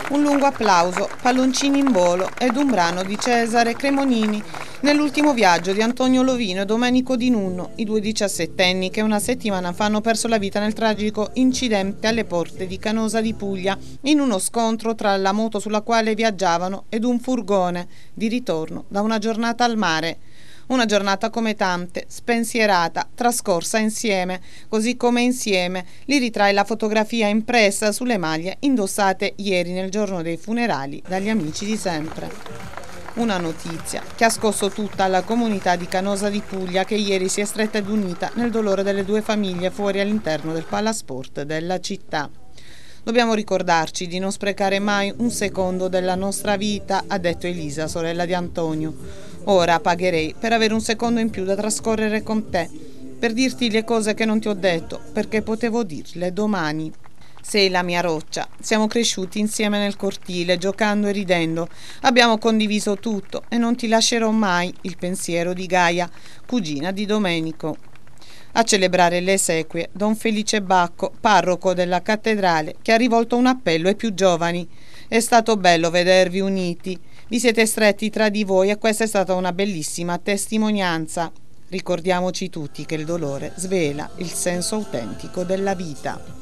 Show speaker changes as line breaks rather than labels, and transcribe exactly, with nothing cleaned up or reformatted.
Un lungo applauso, palloncini in volo ed un brano di Cesare Cremonini nell'ultimo viaggio di Antonio Lovino e Domenico Di Nunno, i due diciassettenni che una settimana fa hanno perso la vita nel tragico incidente alle porte di Canosa di Puglia in uno scontro tra la moto sulla quale viaggiavano ed un furgone di ritorno da una giornata al mare. Una giornata come tante, spensierata, trascorsa insieme, così come insieme li ritrae la fotografia impressa sulle maglie indossate ieri nel giorno dei funerali dagli amici di sempre. Una notizia che ha scosso tutta la comunità di Canosa di Puglia, che ieri si è stretta ed unita nel dolore delle due famiglie fuori all'interno del palasport della città. Dobbiamo ricordarci di non sprecare mai un secondo della nostra vita, ha detto Elisa, sorella di Antonio. Ora pagherei per avere un secondo in più da trascorrere con te, per dirti le cose che non ti ho detto, perché potevo dirle domani. Sei la mia roccia, siamo cresciuti insieme nel cortile, giocando e ridendo, abbiamo condiviso tutto e non ti lascerò mai, il pensiero di Gaia, cugina di Domenico. A celebrare le esequie Don Felice Bacco, parroco della cattedrale, che ha rivolto un appello ai più giovani. È stato bello vedervi uniti, vi siete stretti tra di voi e questa è stata una bellissima testimonianza. Ricordiamoci tutti che il dolore svela il senso autentico della vita.